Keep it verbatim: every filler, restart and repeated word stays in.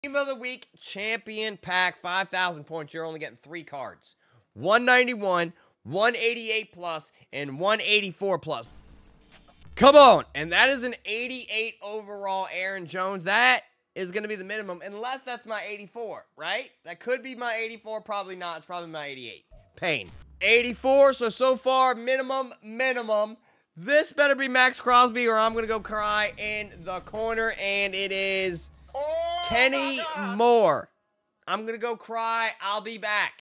Team of the Week Champion Pack, five thousand points. You're only getting three cards. one ninety-one, one eighty-eight plus, and one eighty-four plus. Come on. And that is an eighty-eight overall Aaron Jones. That is going to be the minimum, unless that's my eighty-four, right? That could be my eighty-four. Probably not. It's probably my eighty-eight. Pain. eighty-four, so, so far, minimum, minimum. This better be Maxx Crosby, or I'm going to go cry in the corner, and it is oh Kenny Moore. I'm going to go cry. I'll be back.